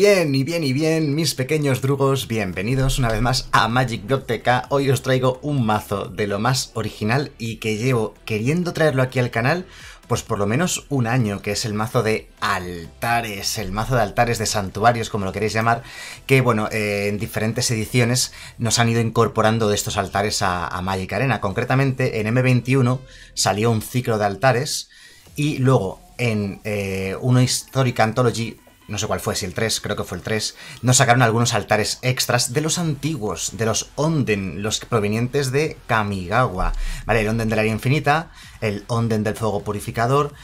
Bien, mis pequeños drugos, bienvenidos una vez más a Magic Drop TK. Hoy os traigo un mazo de lo más original y que llevo queriendo traerlo aquí al canal pues por lo menos un año, que es el mazo de altares, de santuarios, como lo queréis llamar, que bueno, en diferentes ediciones nos han ido incorporando estos altares a Magic Arena. Concretamente en M21 salió un ciclo de altares y luego en una Historic Anthology, no sé cuál fue, si el 3, creo que fue el 3, nos sacaron algunos altares extras de los antiguos, de los Onden, los provenientes de Kamigawa, ¿vale? El Onden del área infinita, el Onden del fuego purificador,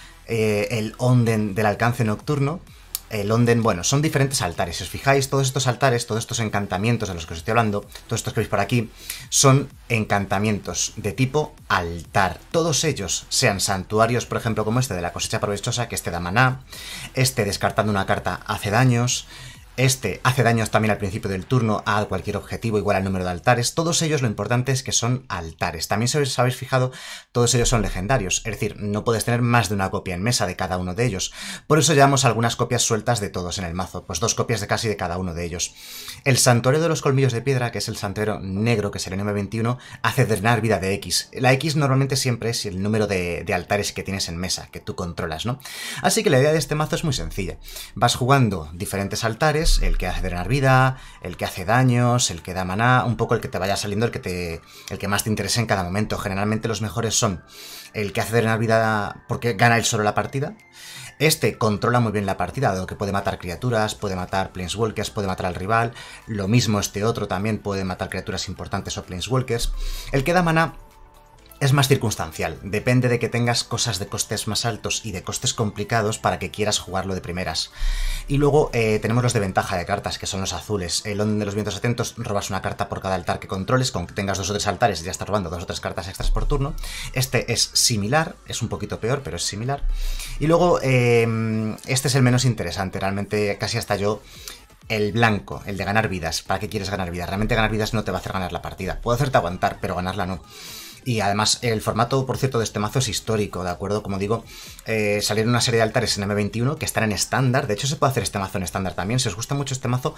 el Onden del alcance nocturno, el Onden, bueno, son diferentes altares. Si os fijáis, todos estos altares, todos estos encantamientos de los que os estoy hablando, todos estos que veis por aquí, son encantamientos de tipo altar. Todos ellos, sean santuarios, por ejemplo, como este de la cosecha provechosa, que este da maná, este descartando una carta hace daños, este hace daños también al principio del turno a cualquier objetivo igual al número de altares. Todos ellos lo importante es que son altares. También si os habéis fijado, todos ellos son legendarios. Es decir, no puedes tener más de una copia en mesa de cada uno de ellos. Por eso llevamos algunas copias sueltas de todos en el mazo. Pues 2 copias de casi de cada uno de ellos. El santuario de los colmillos de piedra, que es el santuario negro, que es el M21, hace drenar vida de X. La X normalmente siempre es el número de altares que tienes en mesa, que tú controlas, ¿no? Así que la idea de este mazo es muy sencilla. Vas jugando diferentes altares, el que hace drenar vida, el que hace daños, el que da maná, un poco el que te vaya saliendo, el que más te interese en cada momento. Generalmente los mejores son el que hace drenar vida porque gana él solo la partida. Este controla muy bien la partida, dado que puede matar criaturas, puede matar planeswalkers, puede matar al rival. Lo mismo este otro también puede matar criaturas importantes o planeswalkers. El que da maná es más circunstancial, depende de que tengas cosas de costes más altos y de costes complicados para que quieras jugarlo de primeras. Y luego tenemos los de ventaja de cartas, que son los azules. El Onden de los vientos atentos, robas una carta por cada altar que controles, con que tengas 2 o 3 altares ya estás robando 2 o 3 cartas extras por turno. Este es similar, es un poquito peor, pero es similar. Y luego este es el menos interesante, realmente casi hasta yo. El blanco, el de ganar vidas. ¿Para qué quieres ganar vidas? Realmente ganar vidas no te va a hacer ganar la partida. Puede hacerte aguantar, pero ganarla no. Y además el formato, por cierto, de este mazo es histórico, ¿de acuerdo? Como digo, salieron una serie de altares en M21 que están en estándar. De hecho, se puede hacer este mazo en estándar también. Si os gusta mucho este mazo,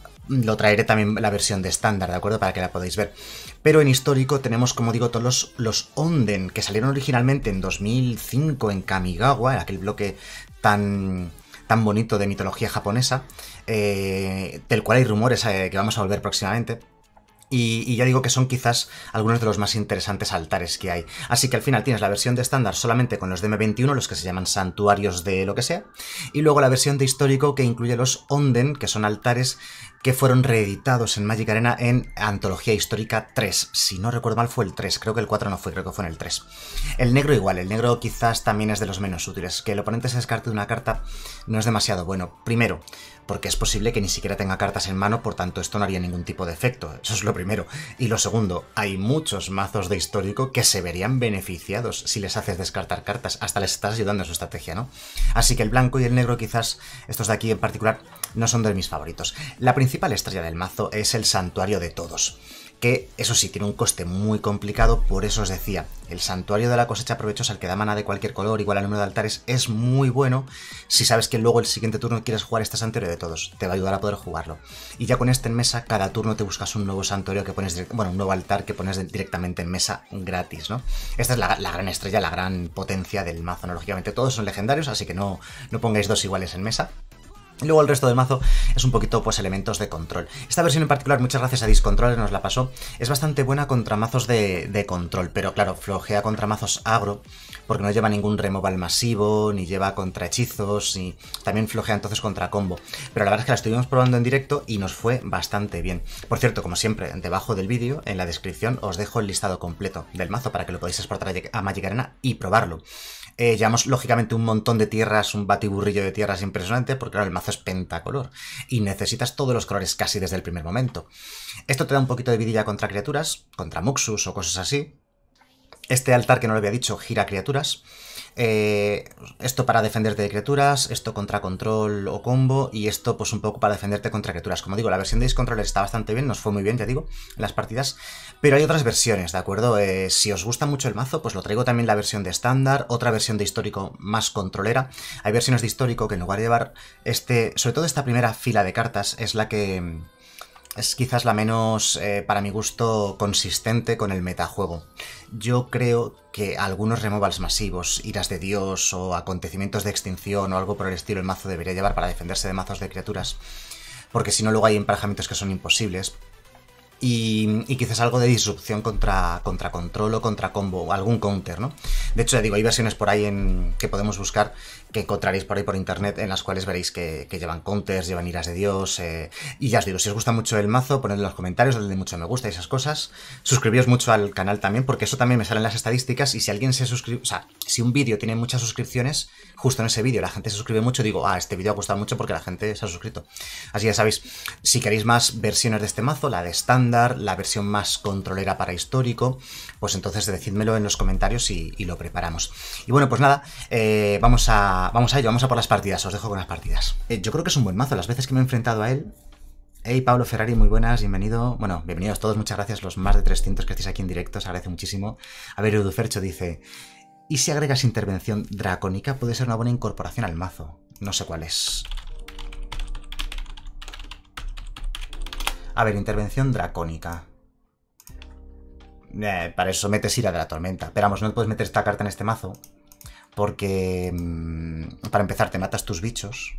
lo traeré también la versión de estándar, ¿de acuerdo? Para que la podáis ver. Pero en histórico tenemos, como digo, todos los Onden que salieron originalmente en 2005 en Kamigawa, en aquel bloque tan bonito de mitología japonesa, del cual hay rumores que vamos a volver próximamente. Y ya digo que son quizás algunos de los más interesantes altares que hay. Así que al final tienes la versión de estándar solamente con los de M21, los que se llaman santuarios de lo que sea, y luego la versión de histórico que incluye los Onden, que son altares que fueron reeditados en Magic Arena en Antología Histórica 3. Si no recuerdo mal fue el 3, creo que el 4 no fue, creo que fue en el 3. El negro igual, el negro quizás también es de los menos útiles. Que el oponente se descarte de una carta no es demasiado bueno. Primero, porque es posible que ni siquiera tenga cartas en mano, por tanto esto no haría ningún tipo de efecto. Eso es lo primero. Y lo segundo, hay muchos mazos de histórico que se verían beneficiados si les haces descartar cartas. Hasta les estás ayudando a su estrategia, ¿no? Así que el blanco y el negro quizás, estos de aquí en particular, no son de mis favoritos. La principal estrella del mazo es el santuario de todos, que eso sí, tiene un coste muy complicado. Por eso os decía, el santuario de la cosecha provechosa, el que da mana de cualquier color igual al número de altares, es muy bueno si sabes que luego el siguiente turno quieres jugar este santuario de todos, te va a ayudar a poder jugarlo. Y ya con este en mesa, cada turno te buscas un nuevo santuario que pones, bueno, un nuevo altar que pones directamente en mesa gratis, ¿no? Esta es la gran estrella, la gran potencia del mazo, ¿no? Lógicamente todos son legendarios, así que no pongáis 2 iguales en mesa. Luego el resto del mazo es un poquito pues elementos de control. Esta versión en particular, muchas gracias a Discontroller nos la pasó, es bastante buena contra mazos de control, pero claro, flojea contra mazos agro, porque no lleva ningún removal masivo, ni lleva contra hechizos, y también flojea entonces contra combo. Pero la verdad es que la estuvimos probando en directo y nos fue bastante bien. Por cierto, como siempre, debajo del vídeo, en la descripción, os dejo el listado completo del mazo para que lo podáis exportar a Magic Arena y probarlo. Llevamos lógicamente un montón de tierras, un batiburrillo de tierras impresionante, porque claro, el mazo es pentacolor y necesitas todos los colores casi desde el primer momento. Esto te da un poquito de vidilla contra criaturas, contra Muxus o cosas así. Este altar, que no lo había dicho, gira criaturas. Esto para defenderte de criaturas, esto contra control o combo, y esto pues un poco para defenderte contra criaturas. Como digo, la versión de Ace Controller está bastante bien, nos fue muy bien, ya digo, en las partidas, pero hay otras versiones, ¿de acuerdo? Si os gusta mucho el mazo, pues lo traigo también la versión de estándar, otra versión de histórico más controlera. Hay versiones de histórico que en lugar de llevar sobre todo esta primera fila de cartas, es la que es quizás la menos, para mi gusto, consistente con el metajuego. Yo creo que algunos removals masivos, iras de Dios o acontecimientos de extinción o algo por el estilo el mazo debería llevar para defenderse de mazos de criaturas, porque si no luego hay emparejamientos que son imposibles. Y quizás algo de disrupción contra control o contra combo, o algún counter, ¿no? De hecho, ya digo, hay versiones por ahí que podemos buscar, que encontraréis por ahí por internet, en las cuales veréis que llevan counters, llevan iras de Dios, y ya os digo, si os gusta mucho el mazo, ponedlo en los comentarios, dadle mucho me gusta y esas cosas. Suscribíos mucho al canal también, porque eso también me sale en las estadísticas, y si alguien se suscribe, o sea, si un vídeo tiene muchas suscripciones, justo en ese vídeo la gente se suscribe mucho, digo, este vídeo ha gustado mucho porque la gente se ha suscrito. Así ya sabéis, si queréis más versiones de este mazo, la de estándar, la versión más controlera para histórico, pues entonces decídmelo en los comentarios y lo preparamos. Y bueno, pues nada, vamos a ello, vamos a por las partidas, os dejo con las partidas. Yo creo que es un buen mazo, las veces que me he enfrentado a él. Hey, Pablo Ferrari, muy buenas, bienvenido. Bueno, bienvenidos todos, muchas gracias, los más de 300 que estáis aquí en directo, os agradece muchísimo. A ver, Eudufercho dice, ¿y si agregas intervención dracónica? Puede ser una buena incorporación al mazo. No sé cuál es. A ver, intervención dracónica. Para eso metes Ira de la Tormenta. Pero vamos, no puedes meter esta carta en este mazo, porque para empezar te matas tus bichos.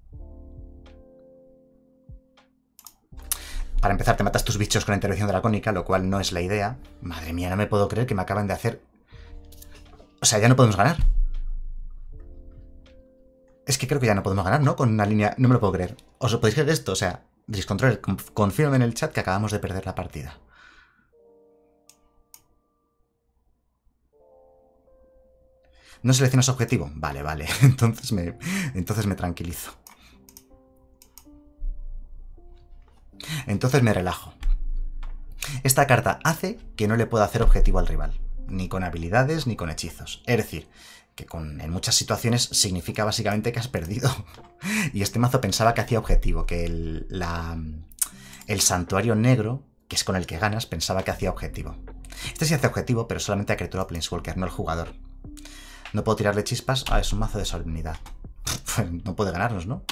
Para empezar te matas tus bichos con la intervención dracónica, lo cual no es la idea. Madre mía, no me puedo creer que me acaban de hacer... O sea, ya no podemos ganar. Es que creo que ya no podemos ganar, ¿no? Con una línea... No me lo puedo creer. ¿Os lo podéis creer esto? O sea... Discontrol, confírmame en el chat que acabamos de perder la partida. ¿No seleccionas objetivo? Vale, vale. Entonces me tranquilizo. Entonces me relajo. Esta carta hace que no le pueda hacer objetivo al rival. Ni con habilidades, ni con hechizos. Es decir, que en muchas situaciones significa básicamente que has perdido. Y este mazo pensaba que hacía objetivo, que el santuario negro, que es con el que ganas, pensaba que hacía objetivo. Este sí hace objetivo, pero solamente a criatura Planeswalker, no al jugador. No puedo tirarle chispas. Es un mazo de solemnidad. No puede ganarnos, ¿no?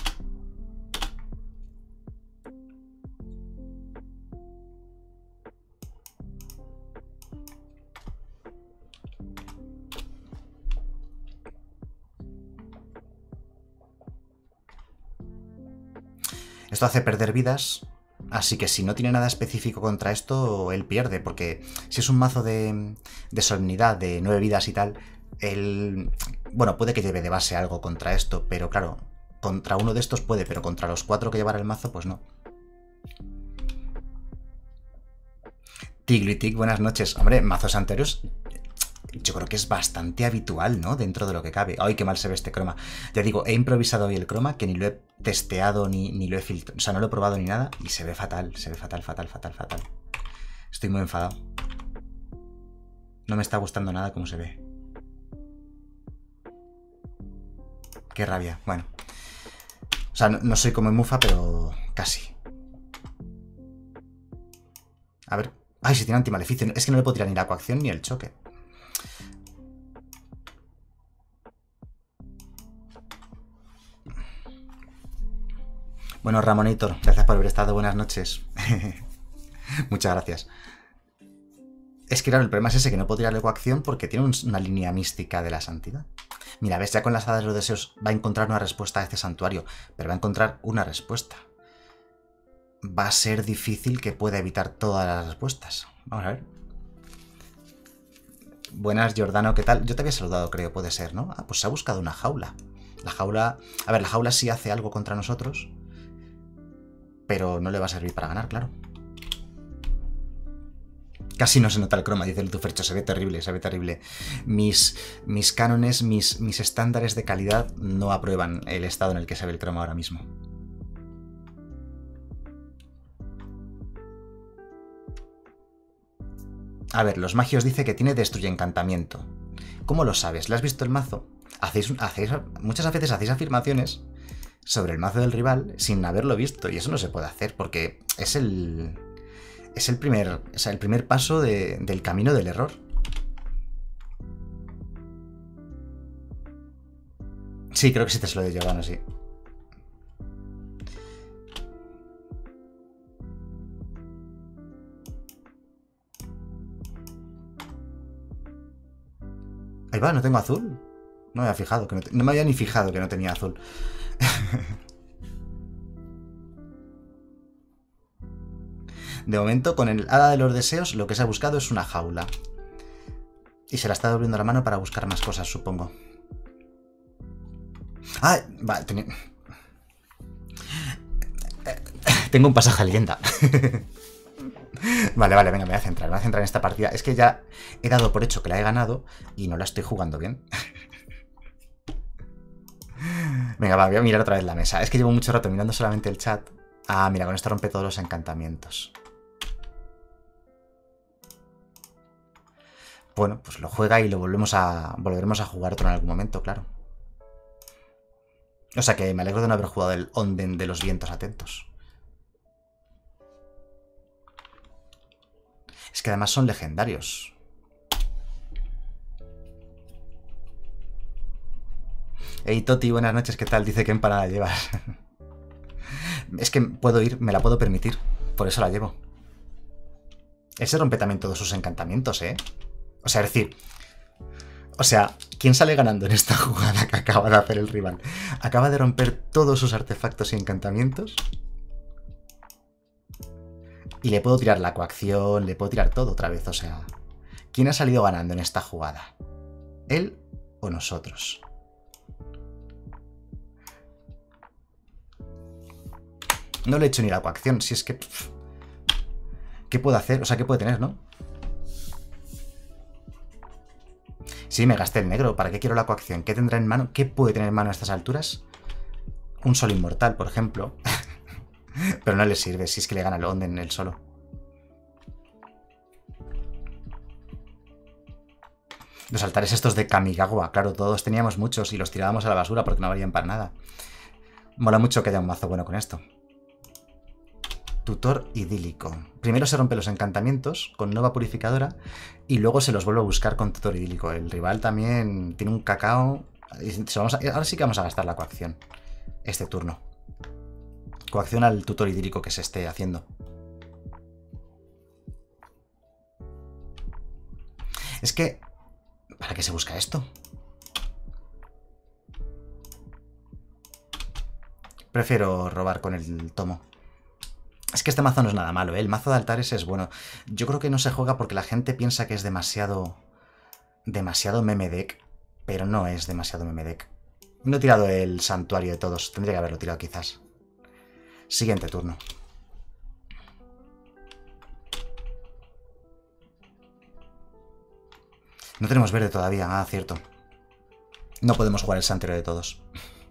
Esto hace perder vidas, así que si no tiene nada específico contra esto, él pierde, porque si es un mazo de solemnidad, de 9 vidas y tal, él... Bueno, puede que lleve de base algo contra esto, pero claro, contra uno de estos puede, pero contra los 4 que llevará el mazo, pues no. Tiglitic, buenas noches. Hombre, mazos anteriores... Yo creo que es bastante habitual, ¿no? Dentro de lo que cabe. ¡Ay, qué mal se ve este croma! Ya digo, he improvisado hoy el croma, que ni lo he testeado, ni lo he filtrado. O sea, no lo he probado ni nada, y se ve fatal, fatal, fatal. Estoy muy enfadado. No me está gustando nada cómo se ve. Qué rabia. Bueno. O sea, no soy como en Mufa, pero casi. A ver. ¡Ay, si tiene antimaleficio! Es que no le puedo tirar ni la coacción ni el choque. Bueno, Ramonator, gracias por haber estado. Buenas noches. Muchas gracias. Es que claro, el problema es ese, que no puedo tirarle coacción porque tiene una línea mística de la santidad. Mira, ves, ya con las hadas de los deseos va a encontrar una respuesta a este santuario, pero va a encontrar una respuesta. Va a ser difícil que pueda evitar todas las respuestas. Vamos a ver. Buenas, Giordano, ¿qué tal? Yo te había saludado, creo, puede ser, ¿no? Pues se ha buscado una jaula. La jaula... A ver, la jaula sí hace algo contra nosotros, pero no le va a servir para ganar, claro. Casi no se nota el croma, dice el Tufercho, se ve terrible, se ve terrible. Mis cánones, mis estándares de calidad no aprueban el estado en el que se ve el croma ahora mismo. A ver, los magios dice que tiene destruye encantamiento. ¿Cómo lo sabes? ¿Le has visto el mazo? Muchas veces hacéis afirmaciones sobre el mazo del rival sin haberlo visto, y eso no se puede hacer porque es el primer paso del camino del error. Sí, creo que sí te se lo de Giovanni, sí. Ahí va, no tengo azul. No me había fijado, no me había ni fijado que no tenía azul. De momento, con el hada de los deseos, lo que se ha buscado es una jaula. Y se la está doblando la mano para buscar más cosas, supongo. Ah, vale, tengo un pasaje a leyenda. Vale, venga, me voy a centrar en esta partida. Es que ya he dado por hecho que la he ganado y no la estoy jugando bien. Venga, va, voy a mirar otra vez la mesa. Es que llevo mucho rato mirando solamente el chat. Ah, mira, con esto rompe todos los encantamientos. Bueno, pues lo juega y lo volveremos a jugar otro en algún momento, claro. O sea que me alegro de no haber jugado el Onden de los vientos atentos. Es que además son legendarios. Hey Toti, buenas noches, ¿qué tal? Dice que empanada llevas. Es que puedo ir, me la puedo permitir. Por eso la llevo. Ese rompe también todos sus encantamientos, ¿eh? O sea, es decir... O sea, ¿quién sale ganando en esta jugada que acaba de hacer el rival? Acaba de romper todos sus artefactos y encantamientos. Y le puedo tirar la coacción, le puedo tirar todo otra vez, o sea... ¿Quién ha salido ganando en esta jugada? ¿Él o nosotros? No le he hecho ni la coacción, si es que... ¿Qué puedo hacer? O sea, ¿qué puede tener, no? Sí, me gasté el negro. ¿Para qué quiero la coacción? ¿Qué tendrá en mano? ¿Qué puede tener en mano a estas alturas? Un sol inmortal, por ejemplo. Pero no le sirve, si es que le gana el Onden él solo. Los altares estos de Kamigawa, claro, todos teníamos muchos y los tirábamos a la basura porque no valían para nada. Mola mucho que haya un mazo bueno con esto. Tutor idílico. Primero se rompe los encantamientos con Nova Purificadora y luego se los vuelve a buscar con Tutor idílico. El rival también tiene un cacao. Ahora sí que vamos a gastar la coacción. Este turno. Coacción al Tutor idílico que se esté haciendo. Es que... ¿Para qué se busca esto? Prefiero robar con el tomo. Es que este mazo no es nada malo, ¿eh? El mazo de altares es bueno. Yo creo que no se juega porque la gente piensa que es demasiado meme deck, pero no es demasiado meme deck. No he tirado el santuario de todos, tendría que haberlo tirado quizás. Siguiente turno. No tenemos verde todavía, ah, cierto. No podemos jugar el santuario de todos.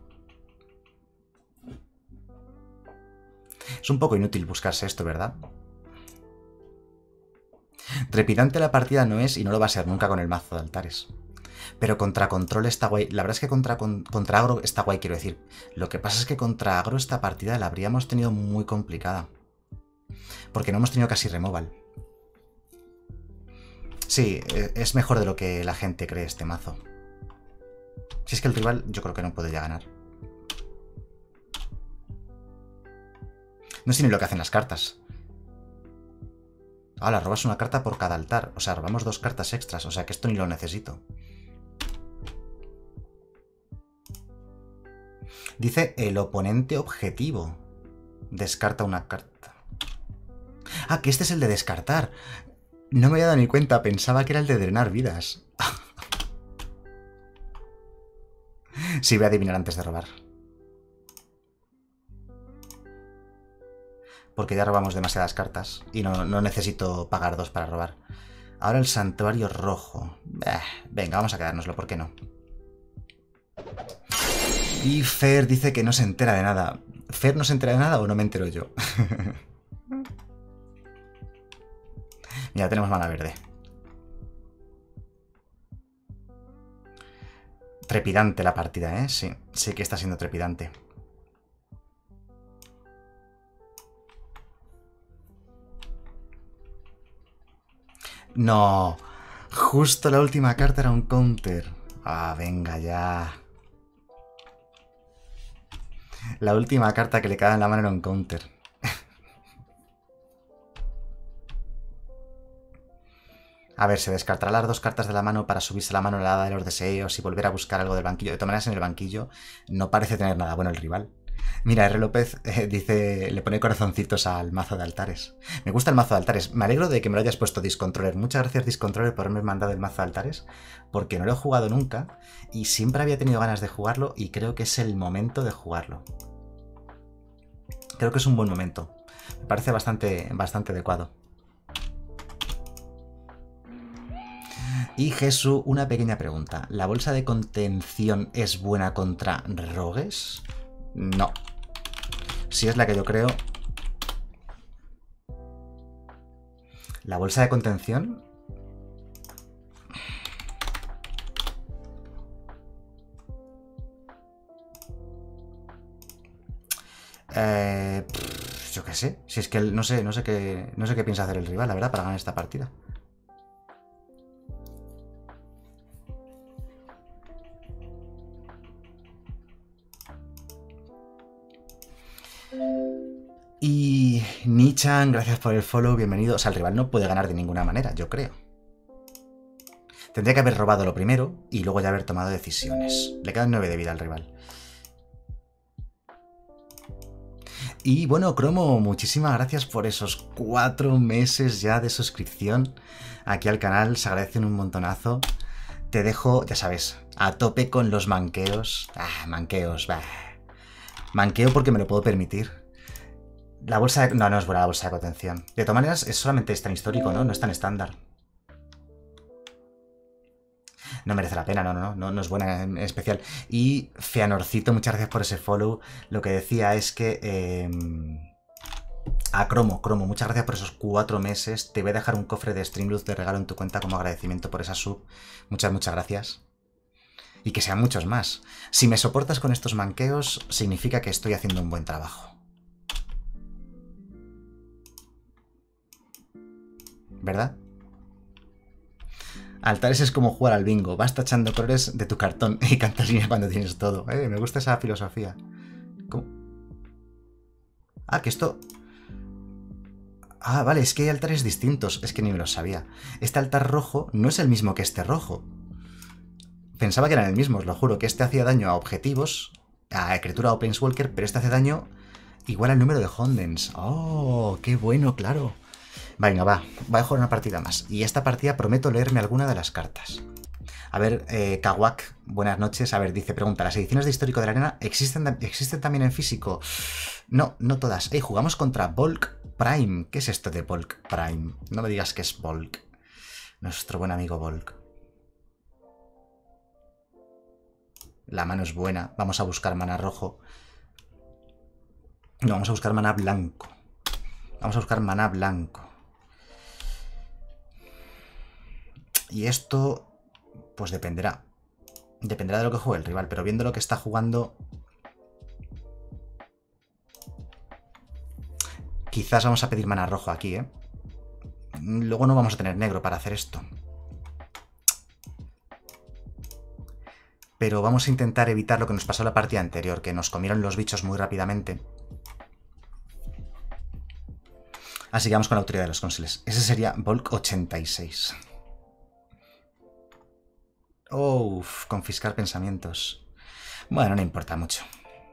Es un poco inútil buscarse esto, ¿verdad? Trepidante la partida no es y no lo va a ser nunca con el mazo de altares. Pero contra control está guay. La verdad es que contra agro está guay, quiero decir. Lo que pasa es que contra agro esta partida la habríamos tenido muy complicada. Porque no hemos tenido casi removal. Sí, es mejor de lo que la gente cree este mazo. Si es que el rival yo creo que no puede ya ganar. No sé ni lo que hacen las cartas. Ahora, robas una carta por cada altar. O sea, robamos 2 cartas extras. O sea, que esto ni lo necesito. Dice el oponente objetivo. Descarta una carta. Ah, que este es el de descartar. No me había dado ni cuenta. Pensaba que era el de drenar vidas. Sí, voy a adivinar antes de robar. Porque ya robamos demasiadas cartas y no necesito pagar 2 para robar. Ahora el santuario rojo. Venga, vamos a quedárnoslo, ¿por qué no? Y Fer dice que no se entera de nada. ¿Fer no se entera de nada o no me entero yo? Ya tenemos mana verde. Trepidante la partida, ¿eh? Sí, sí que está siendo trepidante. No, justo la última carta era un counter. Ah, venga ya. La última carta que le quedaba en la mano era un counter. A ver, se descartará las dos cartas de la mano para subirse la mano a la hada de los deseos y volver a buscar algo del banquillo. De todas maneras, en el banquillo no parece tener nada bueno el rival. Mira, R. López dice, le pone corazoncitos al mazo de altares. Me gusta el mazo de altares. Me alegro de que me lo hayas puesto Discontroller. Muchas gracias, Discontroller, por haberme mandado el mazo de altares, porque no lo he jugado nunca y siempre había tenido ganas de jugarlo y creo que es el momento de jugarlo. Creo que es un buen momento. Me parece bastante adecuado. Y Jesús, una pequeña pregunta. ¿La bolsa de contención es buena contra rogues? No. Si es la que yo creo. La bolsa de contención. Yo qué sé. Si es que no sé qué piensa hacer el rival, la verdad, para ganar esta partida. Y Nichan, gracias por el follow, bienvenido. O sea, el rival no puede ganar de ninguna manera, yo creo. Tendría que haber robado lo primero y luego ya haber tomado decisiones. Le quedan 9 de vida al rival. Y bueno, Cromo, muchísimas gracias por esos 4 meses ya de suscripción aquí al canal. Se agradecen un montonazo. Te dejo, ya sabes, a tope con los manqueos. Manqueos, bah. Manqueo porque me lo puedo permitir. La bolsa de... No es buena la bolsa de contención. De todas maneras, es solamente tan histórico, ¿no? No es tan estándar. No merece la pena, no es buena en especial. Y Feanorcito, muchas gracias por ese follow. Lo que decía es que... Cromo, muchas gracias por esos 4 meses. Te voy a dejar un cofre de Streamloots de regalo en tu cuenta como agradecimiento por esa sub. Muchas gracias. Y que sean muchos más. Si me soportas con estos manqueos, significa que estoy haciendo un buen trabajo. ¿Verdad? Altares es como jugar al bingo. Vas tachando colores de tu cartón y cantas líneas cuando tienes todo. Me gusta esa filosofía. ¿Cómo? Que esto... vale, es que hay altares distintos. Es que ni me lo sabía. Este altar rojo no es el mismo que este rojo. Pensaba que eran el mismo, os lo juro. Que este hacía daño a objetivos, a criatura o planeswalker, pero este hace daño igual al número de Hondens. ¡Oh, qué bueno, claro! Venga, voy a jugar una partida más. Y esta partida prometo leerme alguna de las cartas. A ver, Kawak, buenas noches. A ver, pregunta, ¿las ediciones de Histórico de la Arena existen también en físico? No, no todas. Jugamos contra Volk Prime. ¿Qué es esto de Volk Prime? No me digas que es Volk. Nuestro buen amigo Volk. La mano es buena. Vamos a buscar mana rojo. No, vamos a buscar mana blanco. Vamos a buscar mana blanco. Y esto, pues dependerá. Dependerá de lo que juegue el rival, pero viendo lo que está jugando... Quizás vamos a pedir mana rojo aquí, ¿eh? Luego no vamos a tener negro para hacer esto. Pero vamos a intentar evitar lo que nos pasó en la partida anterior, que nos comieron los bichos muy rápidamente. Así que vamos con la autoridad de los cónsules. Ese sería Volk 86. Confiscar pensamientos. Bueno, no importa mucho.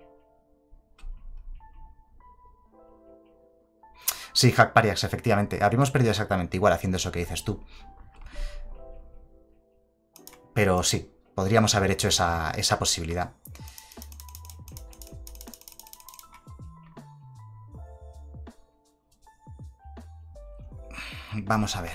Sí, Hack Pariax, efectivamente. Habríamos perdido exactamente igual haciendo eso que dices tú. Pero sí, podríamos haber hecho esa posibilidad. Vamos a ver.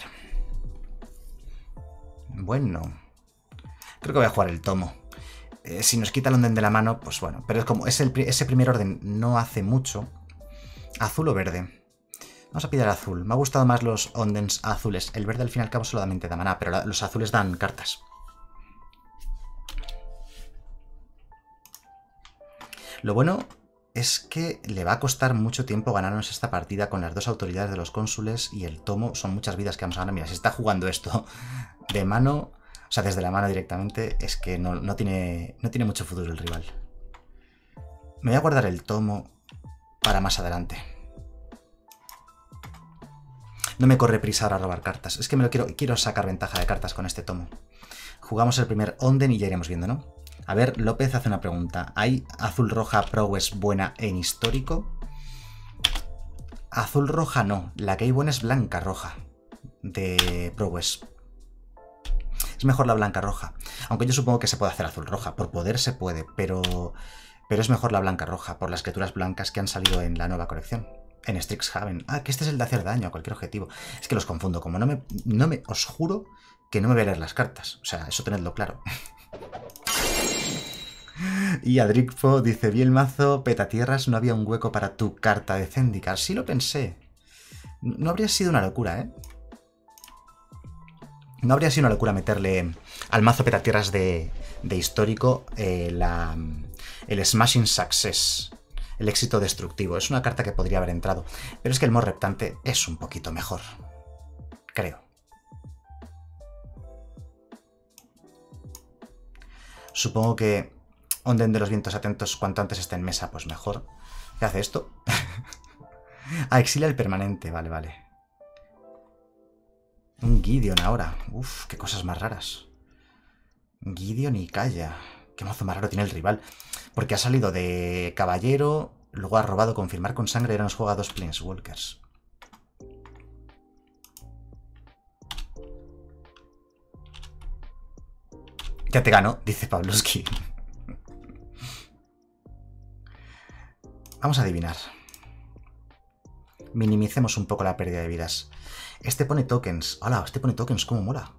Bueno... Creo que voy a jugar el tomo. Si nos quita el orden de la mano, pues bueno. Pero es como ese primer orden no hace mucho. ¿Azul o verde? Vamos a pillar azul. Me ha gustado más los ondens azules. El verde al fin y al cabo solamente da maná, pero los azules dan cartas. Lo bueno es que le va a costar mucho tiempo ganarnos esta partida con las dos autoridades de los cónsules y el tomo. Son muchas vidas que vamos a ganar. Mira, si está jugando esto de mano, o sea, desde la mano directamente, es que no tiene mucho futuro el rival. Me voy a guardar el tomo para más adelante. No me corre prisa ahora a robar cartas. Es que quiero sacar ventaja de cartas con este tomo. Jugamos el primer Onden y ya iremos viendo, ¿no? A ver, López hace una pregunta. ¿Hay azul-roja prowess buena en histórico? Azul-roja no. La que hay buena es blanca-roja de prowess. Es mejor la blanca-roja. Aunque yo supongo que se puede hacer azul-roja. Por poder se puede, pero es mejor la blanca-roja por las criaturas blancas que han salido en la nueva colección. En Strixhaven. Ah, que este es el de hacer daño a cualquier objetivo. Es que los confundo. Como os juro que no me voy a leer las cartas. O sea, eso tenedlo claro. Y Adricfo dice, vi el mazo Petatierras, no había un hueco para tu carta de Zendikar. Sí lo pensé. No habría sido una locura, ¿eh? No habría sido una locura meterle al mazo Petatierras de histórico el Smashing Success, el éxito destructivo. Es una carta que podría haber entrado. Pero es que el Mor Reptante es un poquito mejor. Creo. Supongo que Onden de los vientos atentos, cuanto antes esté en mesa, pues mejor. ¿Qué hace esto? Ah, exilia el permanente, vale, vale. Un Gideon ahora. Uf, qué cosas más raras. Gideon y Kaya. Qué mazo más raro tiene el rival. Porque ha salido de caballero, luego ha robado confirmar con sangre y ahora nos juega 2 Planeswalkers. Ya te gano, dice Pavlovsky. Vamos a adivinar. Minimicemos un poco la pérdida de vidas. Este pone tokens. ¡Hola! Este pone tokens. ¿Cómo mola?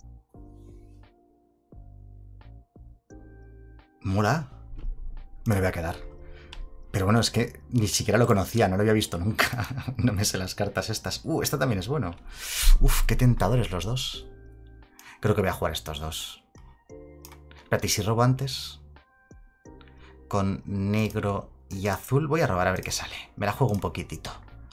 ¿Mola? Me lo voy a quedar. Pero bueno, es que ni siquiera lo conocía. No lo había visto nunca. No me sé las cartas estas. Esta también es bueno. Uf, qué tentadores los dos. Creo que voy a jugar estos dos. Espérate, ¿y si robo antes? Con negro y azul. Voy a robar a ver qué sale. Me la juego un poquitito.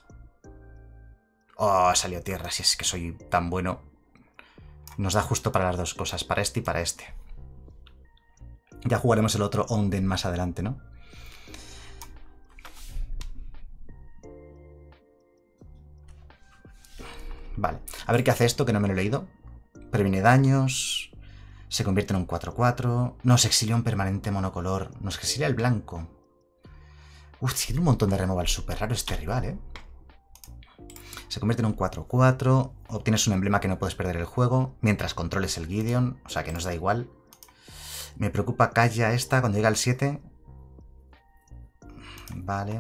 Oh, salió tierra. Si es que soy tan bueno. Nos da justo para las dos cosas. Para este y para este. Ya jugaremos el otro Onden más adelante, ¿no? Vale. A ver qué hace esto, que no me lo he leído. Previene daños. Se convierte en un 4-4. Nos exilia un permanente monocolor. Nos exilia el blanco. Uf, tiene un montón de removal súper raro este rival, ¿eh? Se convierte en un 4-4. Obtienes un emblema que no puedes perder el juego. Mientras controles el Gideon. O sea que nos da igual. Me preocupa Kaya esta cuando llega al 7. Vale.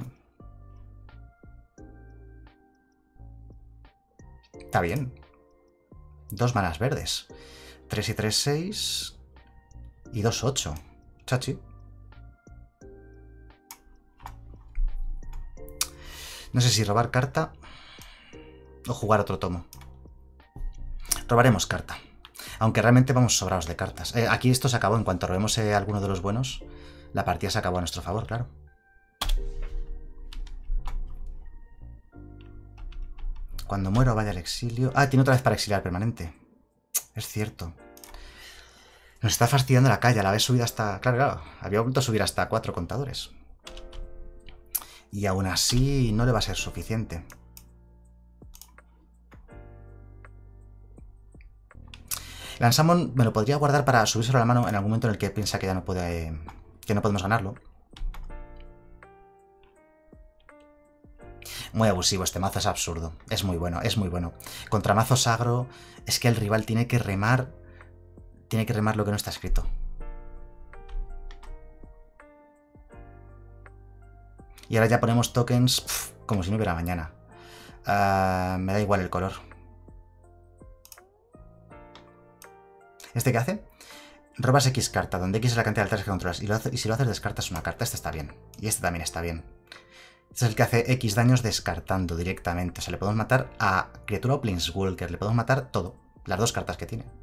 Está bien. 2 manas verdes. 3 y 3, 6. Y 2, 8. Chachi. No sé si robar carta o jugar otro tomo. Robaremos carta. Aunque realmente vamos sobrados de cartas. Aquí esto se acabó. En cuanto robemos alguno de los buenos, la partida se acabó a nuestro favor, claro. Cuando muero vaya al exilio. Ah, tiene otra vez para exiliar permanente. Es cierto. Nos está fastidiando la calle. La había subido hasta... Claro. Había vuelto a subir hasta 4 contadores. Y aún así no le va a ser suficiente. Lansamon me lo podría guardar para subírselo a la mano en algún momento en el que piensa que ya no puede... que no podemos ganarlo. Muy abusivo, este mazo es absurdo. Es muy bueno, es muy bueno. Contra mazos agro es que el rival tiene que remar lo que no está escrito. Y ahora ya ponemos tokens como si no hubiera mañana. Me da igual el color. ¿Este qué hace? Robas X carta, donde X es la cantidad de alters que controlas. Y si lo haces descartas una carta. Este está bien. Y este también está bien. Este es el que hace X daños descartando directamente. O sea, le podemos matar a criatura o Planeswalker. Le podemos matar todo. Las 2 cartas que tiene.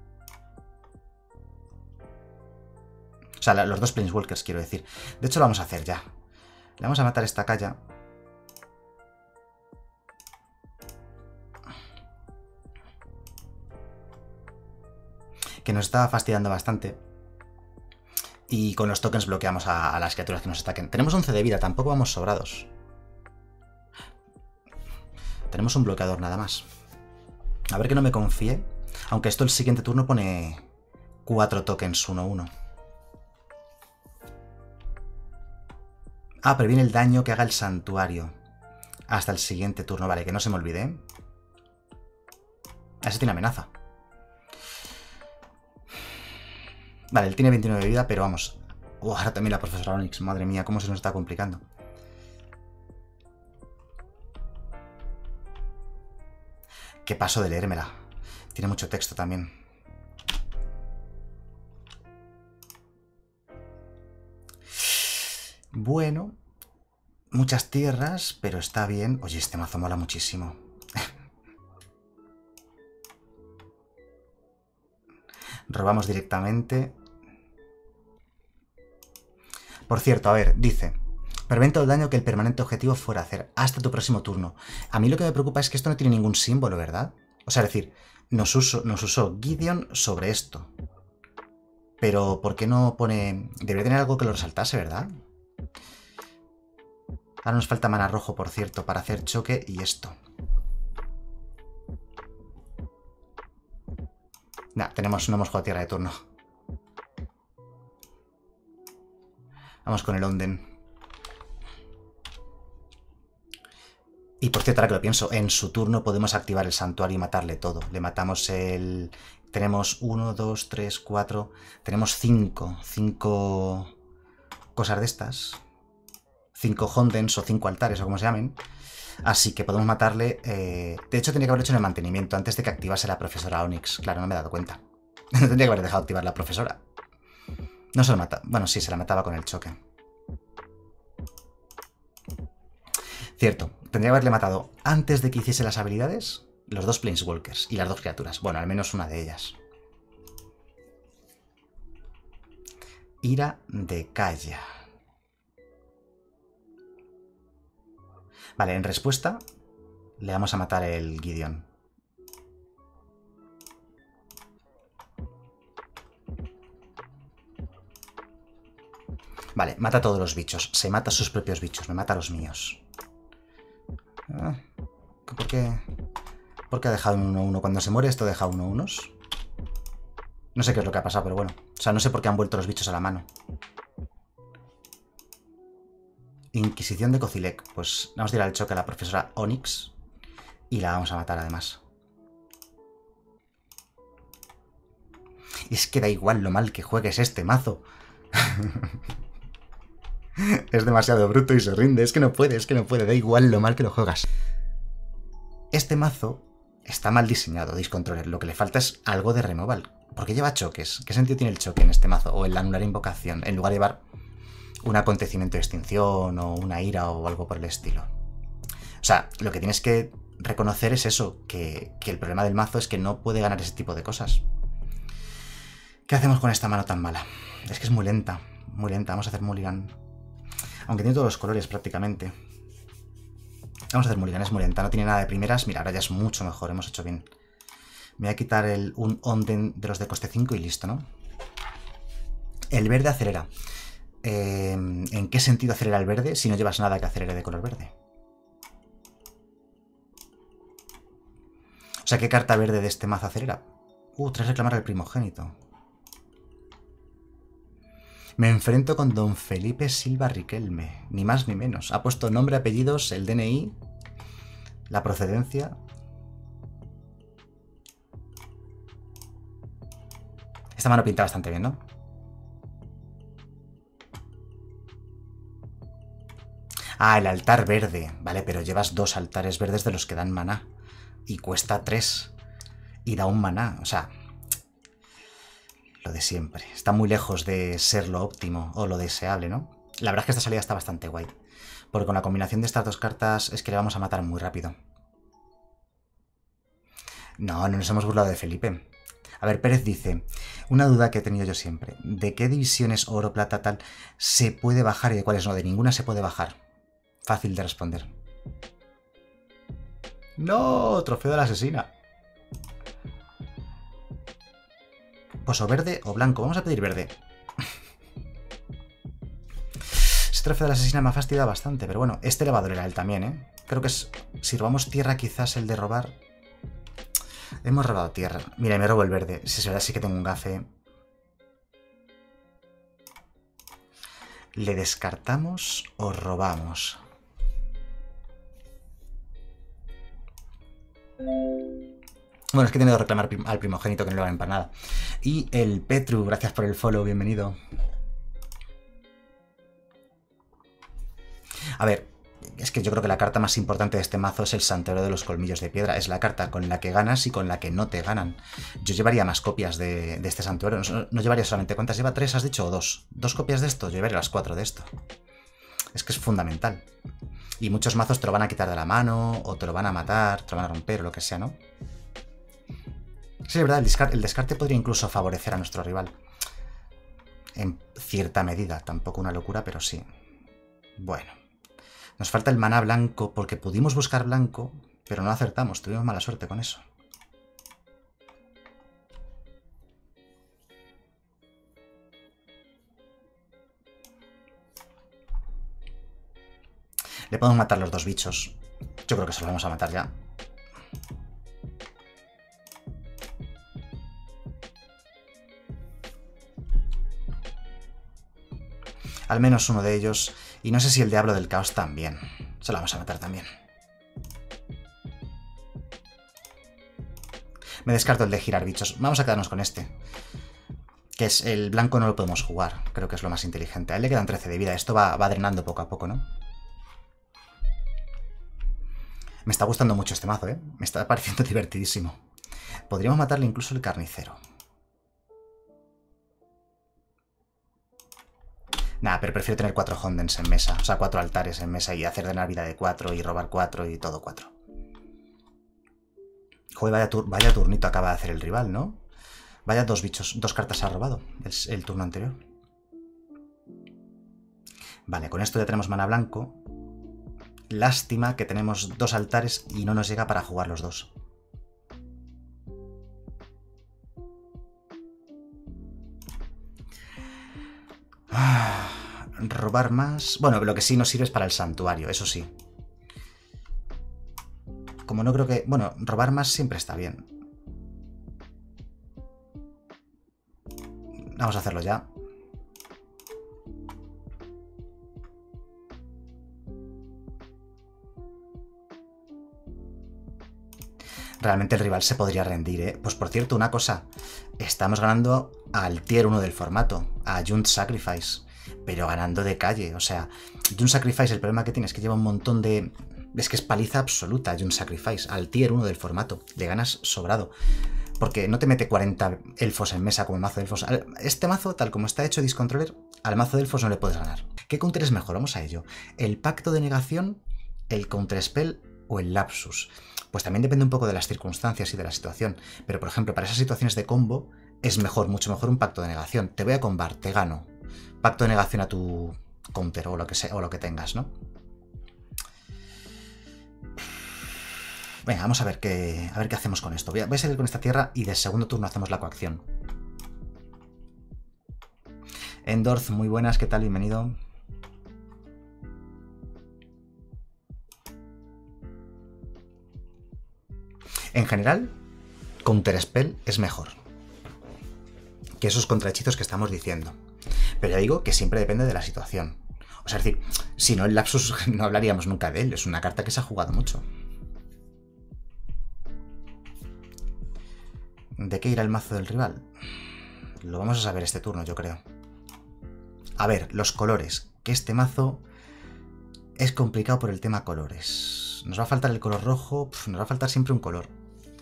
O sea, los 2 Planeswalkers, quiero decir. De hecho, lo vamos a hacer ya. Le vamos a matar esta calla. Que nos está fastidiando bastante. Y con los tokens bloqueamos a las criaturas que nos ataquen. Tenemos 11 de vida, tampoco vamos sobrados. Tenemos un bloqueador nada más. A ver que no me confíe. Aunque esto el siguiente turno pone 4 tokens 1-1. Ah, previene el daño que haga el santuario. Hasta el siguiente turno. Vale, que no se me olvide. Ese tiene amenaza. Vale, él tiene 29 de vida, pero vamos. Ahora también la profesora Onyx. Madre mía, cómo se nos está complicando. Qué paso de leérmela. Tiene mucho texto también. Bueno. Muchas tierras, pero está bien. Oye, este mazo mola muchísimo. Robamos directamente. Por cierto, a ver, dice... Prevén todo el daño que el permanente objetivo fuera a hacer hasta tu próximo turno. A mí lo que me preocupa es que esto no tiene ningún símbolo, ¿verdad? O sea, es decir, nos usó Gideon sobre esto. Pero, ¿por qué no pone...? Debería tener algo que lo resaltase, ¿verdad? Ahora nos falta mana rojo, por cierto, para hacer choque y esto. Nah, no hemos jugado tierra de turno. Vamos con el Onden. Y por cierto, ahora que lo pienso, en su turno podemos activar el santuario y matarle todo. Le matamos el... Tenemos 1, 2, 3, 4... Tenemos 5 cosas de estas. 5 Hondens o 5 altares o como se llamen. Así que podemos matarle... De hecho, tenía que haberlo hecho en el mantenimiento antes de que activase la profesora Onyx. Claro, no me he dado cuenta. Tendría que haber dejado activar la profesora. No se lo mata. Bueno, sí, se la mataba con el choque. Cierto. Tendría que haberle matado antes de que hiciese las habilidades los 2 Planeswalkers y las 2 criaturas. Bueno, al menos una de ellas. Ira de Kaya. Vale, en respuesta le vamos a matar el Gideon. Vale, mata a todos los bichos. Se mata a sus propios bichos. Me mata a los míos. ¿Por qué? ¿Por qué ha dejado un 1-1? Cuando se muere esto deja 1-1. No sé qué es lo que ha pasado, pero bueno. O sea, no sé por qué han vuelto los bichos a la mano. Inquisición de Kozilek. Pues vamos a tirar el choque a la profesora Onyx. Y la vamos a matar además. Y es que da igual lo mal que juegues este mazo. Es demasiado bruto y se rinde. Es que no puede. Da igual lo mal que lo juegas. Este mazo está mal diseñado, Discontroller. Lo que le falta es algo de removal. ¿Por qué lleva choques? ¿Qué sentido tiene el choque en este mazo? O el anular invocación, en lugar de llevar un acontecimiento de extinción o una ira o algo por el estilo. O sea, lo que tienes que reconocer es eso, que el problema del mazo es que no puede ganar ese tipo de cosas. ¿Qué hacemos con esta mano tan mala? Es que es muy lenta, muy lenta. Vamos a hacer mulligan. Aunque tiene todos los colores prácticamente. Vamos a hacer mulligan, es muy lenta. No tiene nada de primeras. Mira, ahora ya es mucho mejor, hemos hecho bien. Me voy a quitar un Onden de los de coste 5 y listo, ¿no? El verde acelera. ¿En qué sentido acelera el verde si no llevas nada que acelere de color verde? O sea, ¿qué carta verde de este mazo acelera? Tras reclamar al primogénito. Me enfrento con Don Felipe Silva Riquelme. Ni más ni menos. Ha puesto nombre, apellidos, el DNI, la procedencia. Esta mano pinta bastante bien, ¿no? Ah, el altar verde. Vale, pero llevas 2 altares verdes de los que dan maná. Y cuesta 3. Y da un maná. O sea, lo de siempre. Está muy lejos de ser lo óptimo o lo deseable, ¿no? La verdad es que esta salida está bastante guay. Porque con la combinación de estas 2 cartas es que le vamos a matar muy rápido. No, no nos hemos burlado de Felipe. A ver, Pérez dice, una duda que he tenido yo siempre. ¿De qué divisiones oro, plata, tal se puede bajar y de cuáles no? De ninguna se puede bajar. fácil de responder. ¡No! Trofeo de la asesina. Pues o verde o blanco. Vamos a pedir verde. Ese trofeo de la asesina me ha fastidiado bastante, pero bueno, este le va a doler a él también, ¿eh? Creo que es... Si robamos tierra, quizás el de robar... Hemos robado tierra. Mira, me robo el verde. Si es verdad, sí que tengo un gafe. ¿Le descartamos o robamos? Bueno, es que he tenido que reclamar al primogénito que no le van para nada. Y el Petru, gracias por el follow, bienvenido. A ver, es que yo creo que la carta más importante de este mazo es el Santuario de los Colmillos de Piedra. Es la carta con la que ganas y con la que no te ganan. Yo llevaría más copias de este santuario. No llevaría solamente... ¿Cuántas lleva? ¿3 has dicho o 2? ¿2 copias de esto? Yo llevaría las 4 de esto. Es que es fundamental. Y muchos mazos te lo van a quitar de la mano, o te lo van a matar, te lo van a romper, o lo que sea, ¿no? Sí, es verdad, el descarte podría incluso favorecer a nuestro rival. En cierta medida, tampoco una locura, pero sí. Bueno. Nos falta el maná blanco, porque pudimos buscar blanco, pero no acertamos, tuvimos mala suerte con eso. Le podemos matar los 2 bichos. Yo creo que se los vamos a matar ya. Al menos uno de ellos. Y no sé si el Diablo del Caos también. Se lo vamos a matar también. Me descarto el de girar bichos. Vamos a quedarnos con este. Que es el blanco, no lo podemos jugar. Creo que es lo más inteligente. A él le quedan 13 de vida. Esto va drenando poco a poco, ¿no? Me está gustando mucho este mazo, ¿eh? Me está pareciendo divertidísimo. Podríamos matarle incluso el carnicero. Nada, pero prefiero tener 4 Hondens en mesa. O sea, 4 altares en mesa y hacer drenar vida de 4 y robar 4 y todo 4. Joder, vaya turnito acaba de hacer el rival, ¿no? Vaya 2 bichos, 2 cartas ha robado el turno anterior. Vale, con esto ya tenemos mana blanco. Lástima que tenemos 2 altares y no nos llega para jugar los 2. Robar más... Bueno, lo que sí nos sirve es para el santuario, eso sí. Como no creo que... Bueno, robar más siempre está bien. Vamos a hacerlo ya. Realmente el rival se podría rendir, ¿eh? Pues por cierto, una cosa. Estamos ganando al tier 1 del formato, a Jund Sacrifice. Pero ganando de calle, o sea, Jund Sacrifice, el problema que tiene es que lleva un montón de... Es que es paliza absoluta Jund Sacrifice, al tier 1 del formato, le ganas sobrado. Porque no te mete 40 elfos en mesa como el mazo de elfos. Este mazo, tal como está hecho Discontroller, al mazo de elfos no le puedes ganar. ¿Qué counter es mejor? Vamos a ello. ¿El pacto de negación, el counterspell o el lapsus? Pues también depende un poco de las circunstancias y de la situación. Pero por ejemplo, para esas situaciones de combo, es mejor, mucho mejor un pacto de negación. Te voy a combar, te gano. Pacto de negación a tu counter o lo que sea, o lo que tengas, ¿no? Venga, vamos a ver qué hacemos con esto. Voy a salir con esta tierra y de segundo turno hacemos la coacción. Endorth, muy buenas, ¿qué tal? Bienvenido. En general, counterspell es mejor que esos contrahechizos que estamos diciendo. Pero ya digo que siempre depende de la situación. O sea, es decir, si no el lapsus no hablaríamos nunca de él. Es una carta que se ha jugado mucho. ¿De qué irá el mazo del rival? Lo vamos a saber este turno, yo creo. A ver, los colores. Que este mazo es complicado por el tema colores. Nos va a faltar el color rojo. Nos va a faltar siempre un color.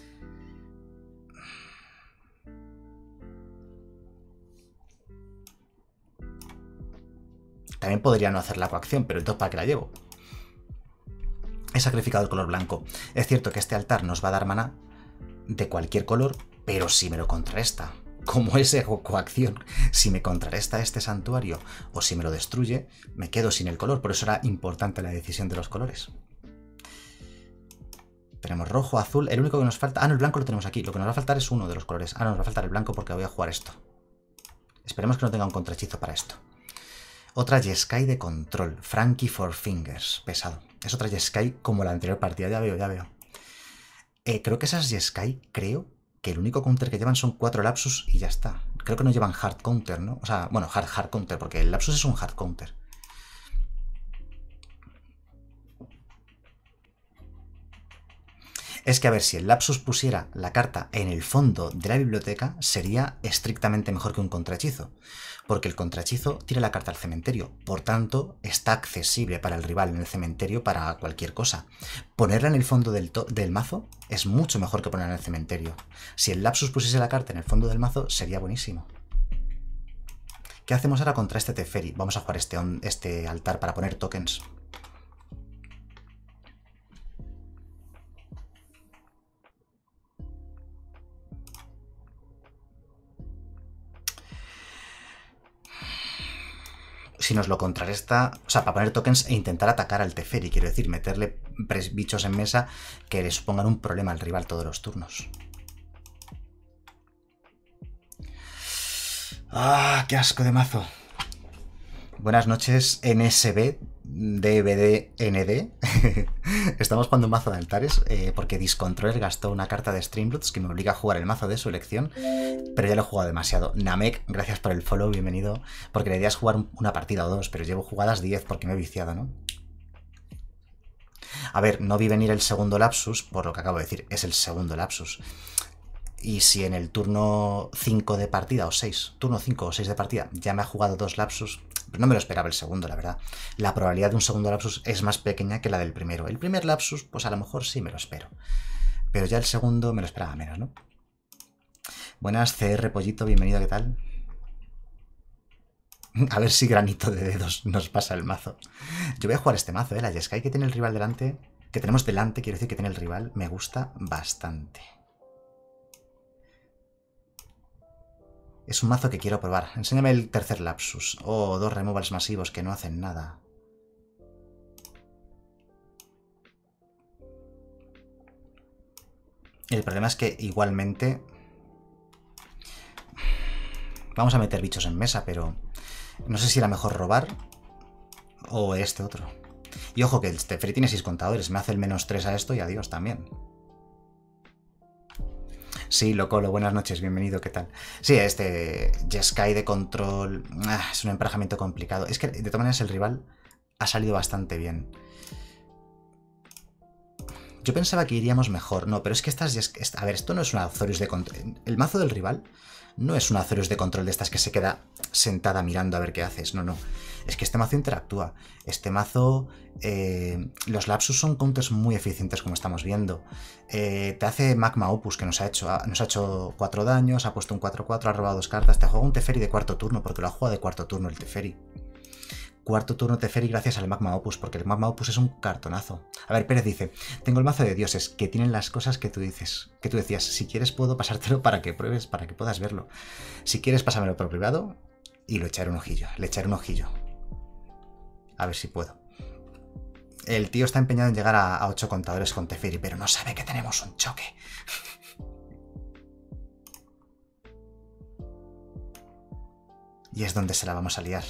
También podría no hacer la coacción, pero entonces ¿para qué la llevo? He sacrificado el color blanco. Es cierto que este altar nos va a dar maná de cualquier color, pero sí me lo contrarresta. como ese coacción, si me contrarresta este santuario o si me lo destruye, me quedo sin el color. Por eso era importante la decisión de los colores. Tenemos rojo, azul. El único que nos falta... Ah, no, el blanco lo tenemos aquí. Lo que nos va a faltar es uno de los colores. Ah, no, nos va a faltar el blanco porque voy a jugar esto. Esperemos que no tenga un contrahechizo para esto. Otra Jeskai de control. Frankie Four Fingers. Pesado. Es otra Jeskai como la anterior partida. Ya veo, ya veo. Creo que esas Jeskai, creo que el único counter que llevan son 4 lapsus y ya está. Creo que no llevan hard counter, ¿no? O sea, bueno, hard counter, porque el lapsus es un hard counter. Es que, a ver, si el lapsus pusiera la carta en el fondo de la biblioteca, sería estrictamente mejor que un contrahechizo. Porque el contrahechizo tira la carta al cementerio. Por tanto, está accesible para el rival en el cementerio para cualquier cosa. Ponerla en el fondo del mazo es mucho mejor que ponerla en el cementerio. Si el lapsus pusiese la carta en el fondo del mazo, sería buenísimo. ¿Qué hacemos ahora contra este Teferi? Vamos a jugar este altar para poner tokens. Si nos lo contrarresta, o sea, para poner tokens e intentar atacar al Teferi, quiero decir, meterle bichos en mesa que le supongan un problema al rival todos los turnos. ¡Ah, qué asco de mazo! Buenas noches, NSB, DVD, ND. Estamos jugando un mazo de altares porque Discontroller gastó una carta de Streamloots que me obliga a jugar el mazo de su elección, pero ya lo he jugado demasiado. Namek, gracias por el follow, bienvenido, porque la idea es jugar una partida o dos, pero llevo jugadas 10 porque me he viciado, ¿no? A ver, no vi venir el segundo lapsus, por lo que acabo de decir, es el segundo lapsus. Y si en el turno 5 de partida, o 6, turno 5 o 6 de partida, ya me ha jugado 2 lapsus, no me lo esperaba el segundo, la verdad. La probabilidad de un segundo lapsus es más pequeña que la del primero. El primer lapsus, pues a lo mejor sí me lo espero. Pero ya el segundo me lo esperaba menos, ¿no? Buenas, CR Pollito, bienvenido, ¿qué tal? A ver si granito de dedos nos pasa el mazo. Yo voy a jugar este mazo, la Jeskai que tiene el rival delante, que tenemos delante, quiero decir que tiene el rival, me gusta bastante. Es un mazo que quiero probar. Enséñame el tercer lapsus. Oh, 2 removals masivos que no hacen nada. El problema es que igualmente... Vamos a meter bichos en mesa, pero... No sé si era mejor robar o este otro. Y ojo que el Teferi tiene 6 contadores. Me hace el -3 a esto y adiós también. Sí, Locolo, buenas noches, bienvenido, ¿qué tal? Sí, este Jeskai de control es un emparejamiento complicado. Es que, de todas maneras, el rival ha salido bastante bien. Yo pensaba que iríamos mejor, no, pero es que estas... A ver, esto no es una Azorius de control. El mazo del rival no es una Azorius de control de estas que se queda sentada mirando a ver qué haces, no, no. Es que este mazo interactúa. Este mazo... los lapsus son counters muy eficientes, como estamos viendo. Te hace Magma Opus, que nos ha hecho 4 daños, ha puesto un 4-4, ha robado 2 cartas. Te juega un Teferi de cuarto turno, porque lo ha jugado de cuarto turno el Teferi. Cuarto turno Teferi gracias al Magma Opus, porque el Magma Opus es un cartonazo. A ver, Pérez dice, tengo el mazo de dioses, que tienen las cosas que tú dices, que tú decías, si quieres puedo pasártelo para que pruebes, para que puedas verlo. Si quieres pásamelo por privado y le echaré un ojillo, A ver si puedo. El tío está empeñado en llegar a 8 contadores con Teferi, pero no sabe que tenemos un choque. Y es donde se la vamos a liar.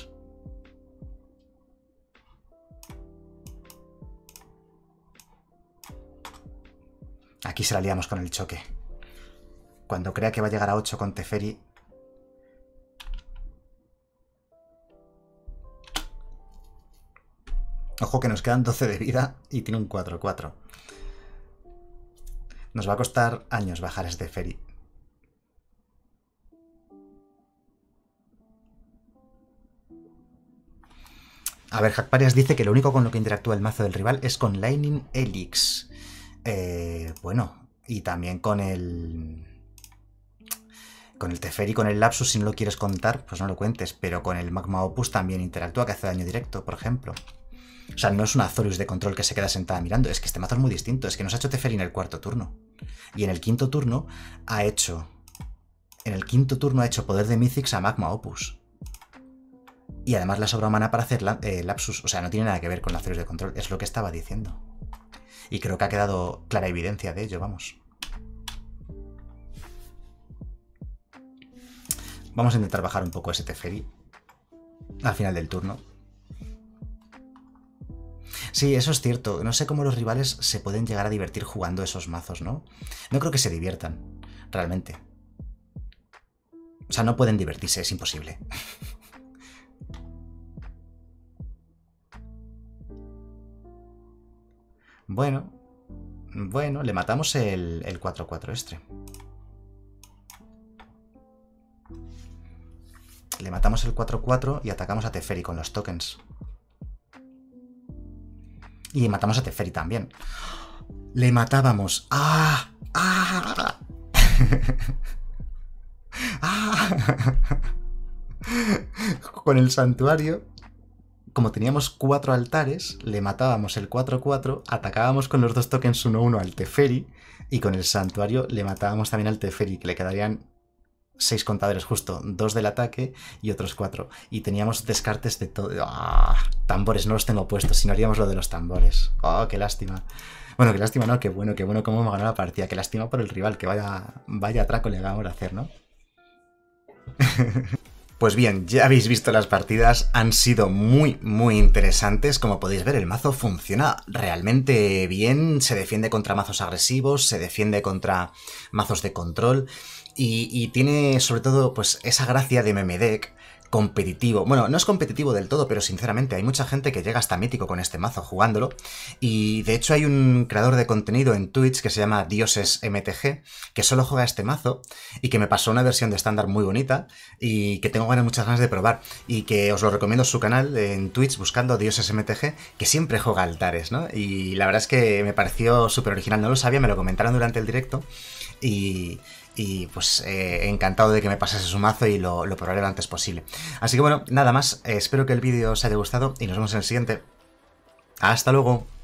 Aquí se la liamos con el choque. Cuando crea que va a llegar a 8 con Teferi... Ojo que nos quedan 12 de vida y tiene un 4-4. Nos va a costar años bajar este Teferi. A ver, Hackparias dice que lo único con lo que interactúa el mazo del rival es con Lightning Helix. Bueno, y también con el... Con el Teferi, con el Lapsus, si no lo quieres contar, pues no lo cuentes. Pero con el Magma Opus también interactúa, que hace daño directo, por ejemplo. O sea, no es una Azorius de control que se queda sentada mirando. Es que este mazo es muy distinto. Es que nos ha hecho Teferi en el cuarto turno. Y en el quinto turno ha hecho en el quinto turno ha hecho poder de Mythics a Magma Opus. Y además le ha sobrado mana para hacer Lapsus. O sea, no tiene nada que ver con las Cerios de control. Es lo que estaba diciendo. Y creo que ha quedado clara evidencia de ello, vamos. Vamos a intentar bajar un poco ese Teferi al final del turno. Sí, eso es cierto. No sé cómo los rivales se pueden llegar a divertir jugando esos mazos, ¿no? No creo que se diviertan, realmente. O sea, no pueden divertirse, es imposible. Bueno, le matamos el 4-4 este. Le matamos el 4-4 y atacamos a Teferi con los tokens. Y matamos a Teferi también. Le matábamos. ¡Ah! ¡Ah! ¡Ah! Con el santuario, como teníamos 4 altares, le matábamos el 4-4, atacábamos con los 2 tokens 1-1 al Teferi, y con el santuario le matábamos también al Teferi, que le quedarían 6 contadores justo, 2 del ataque y otros 4. Y teníamos descartes de todo. ¡Ah! Tambores no los tengo puestos, si no haríamos lo de los tambores. ¡Oh, qué lástima! Bueno, qué lástima, ¿no? Qué bueno cómo hemos ganado la partida. Qué lástima por el rival, que vaya atraco le acabamos de hacer, ¿no? Pues bien, ya habéis visto las partidas, han sido muy interesantes. Como podéis ver, el mazo funciona realmente bien, se defiende contra mazos agresivos, se defiende contra mazos de control y tiene sobre todo pues esa gracia de meme deck competitivo. Bueno, no es competitivo del todo, pero sinceramente hay mucha gente que llega hasta mítico con este mazo jugándolo. Y de hecho hay un creador de contenido en Twitch que se llama DiosesMTG, que solo juega este mazo y que me pasó una versión de estándar muy bonita y que tengo muchas ganas de probar. Y que os lo recomiendo su canal en Twitch buscando DiosesMTG, que siempre juega altares, ¿no? Y la verdad es que me pareció súper original, no lo sabía, me lo comentaron durante el directo y pues encantado de que me pasase su mazo y lo probaré lo antes posible. Así que bueno, nada más, espero que el vídeo os haya gustado y nos vemos en el siguiente. ¡Hasta luego!